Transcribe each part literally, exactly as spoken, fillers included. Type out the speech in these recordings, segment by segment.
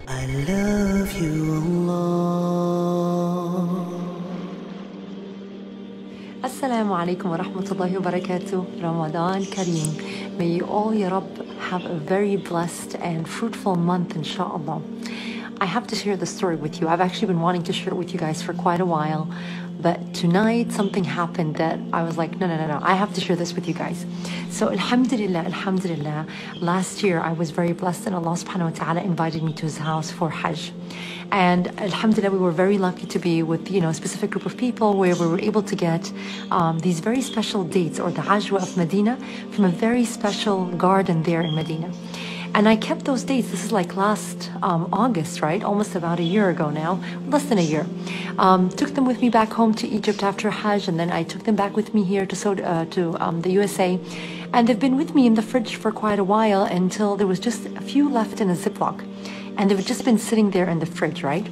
I love you, Allah. Assalamu alaikum wa rahmatullahi wa barakatuh. Ramadan Kareem. May you all, Ya Rab, have a very blessed and fruitful month, inshallah. I have to share the story with you. I've actually been wanting to share it with you guys for quite a while, but tonight something happened that I was like, no, no, no, no, I have to share this with you guys. So Alhamdulillah, Alhamdulillah, last year I was very blessed and Allah subhanahu wa ta'ala invited me to His house for Hajj. And Alhamdulillah, we were very lucky to be with, you know, a specific group of people where we were able to get um, these very special dates, or the Ajwa of Medina, from a very special garden there in Medina. And I kept those dates. This is like last um, August, right? Almost about a year ago now, less than a year. Um, took them with me back home to Egypt after Hajj, and then I took them back with me here to, so, uh, to um, the U S A. And they've been with me in the fridge for quite a while until there was just a few left in a Ziploc. And they've just been sitting there in the fridge, right?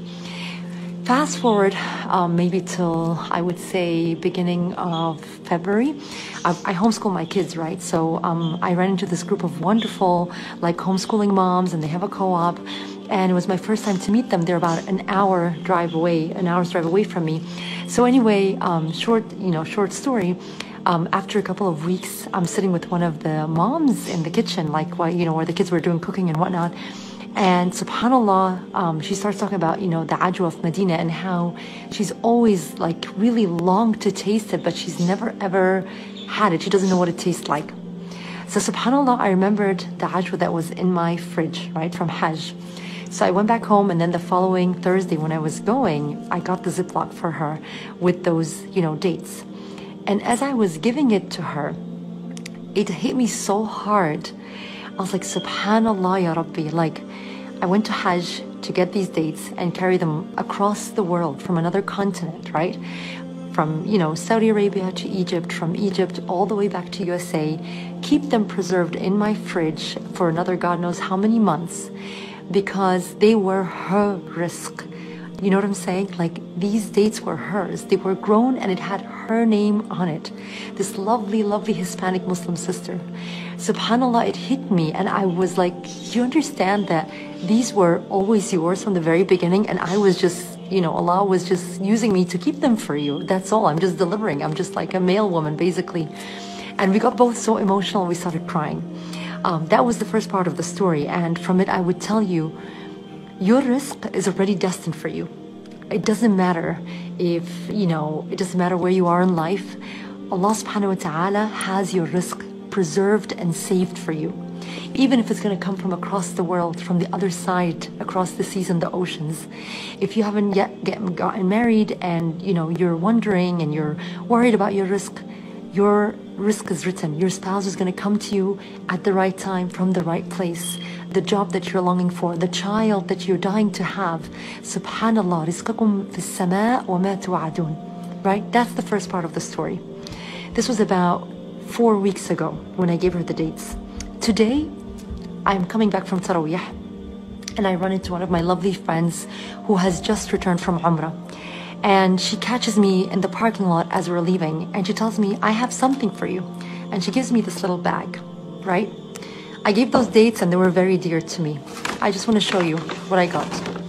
Fast forward um, maybe till, I would say, beginning of February. I, I homeschool my kids, right? So um, I ran into this group of wonderful, like, homeschooling moms, and they have a co-op. And it was my first time to meet them. They're about an hour drive away, an hour's drive away from me. So anyway, um, short, you know, short story. Um, after a couple of weeks, I'm sitting with one of the moms in the kitchen, like, while, you know, where the kids were doing cooking and whatnot. And subhanAllah, um, she starts talking about, you know, the Ajwa of Medina and how she's always like really longed to taste it, but she's never ever had it. She doesn't know what it tastes like. So subhanAllah, I remembered the Ajwa that was in my fridge, right, from Hajj. So I went back home, and then the following Thursday when I was going, I got the Ziploc for her with those, you know, dates. And as I was giving it to her, it hit me so hard. I was like, subhanallah, ya Rabbi, like, I went to Hajj to get these dates and carry them across the world from another continent, right? From, you know, Saudi Arabia to Egypt, from Egypt all the way back to U S A, keep them preserved in my fridge for another God knows how many months, because they were her rizq. You know what I'm saying? Like, these dates were hers. They were grown and it had her name on it. This lovely, lovely Hispanic Muslim sister. SubhanAllah, it hit me, and I was like, you understand that these were always yours from the very beginning, and I was just, you know, Allah was just using me to keep them for you. That's all. I'm just delivering. I'm just like a mail woman, basically. And we got both so emotional, we started crying. Um, that was the first part of the story. And from it, I would tell you, your rizq is already destined for you. It doesn't matter if, you know, it doesn't matter where you are in life. Allah subhanahu wa ta'ala has your rizq preserved and saved for you. Even if it's going to come from across the world, from the other side, across the seas and the oceans. If you haven't yet get, gotten married and, you know, you're wondering and you're worried about your rizq, your rizq is written. Your spouse is going to come to you at the right time, from the right place. The job that you're longing for, the child that you're dying to have. Subhanallah, rizqakum fis sama' wa ma tu'adun. Right? That's the first part of the story. This was about four weeks ago when I gave her the dates. Today, I'm coming back from Taraweeh, and I run into one of my lovely friends who has just returned from Umrah. And she catches me in the parking lot as we're leaving, and she tells me, I have something for you. And she gives me this little bag, right? I gave those dates and they were very dear to me. I just want to show you what I got.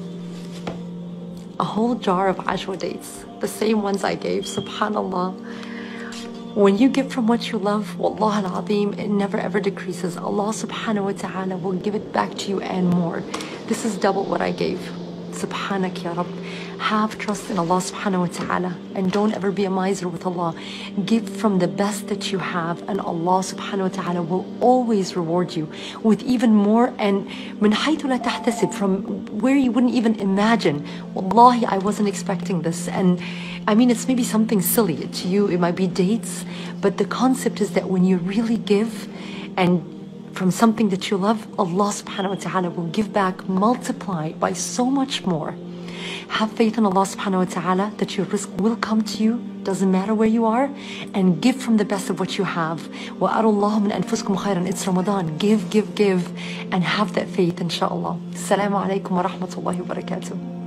A whole jar of Ajwa dates, the same ones I gave, subhanallah. When you give from what you love, wallah al-azim, it never ever decreases. Allah subhanahu wa ta'ala will give it back to you and more. This is double what I gave. Subhanak ya Rabb. Have trust in Allah subhanahu wa ta'ala, and don't ever be a miser with Allah. Give from the best that you have, and Allah subhanahu wa ta'ala will always reward you with even more, and min haythu la tahtasib, from where you wouldn't even imagine. Wallahi, I wasn't expecting this. And I mean, it's maybe something silly to you, it might be dates, but the concept is that when you really give and from something that you love, Allah subhanahu wa ta'ala will give back multiplied by so much more. Have faith in Allah subhanahu wa ta'ala that your rizq will come to you, doesn't matter where you are, and give from the best of what you have. وَأَرُوا اللَّهُ مِنْ أَنفُسِكُمْ خَيْرًا. It's Ramadan. Give, give, give, and have that faith, inshaAllah. Assalamu alaikum wa rahmatullahi wa barakatuh.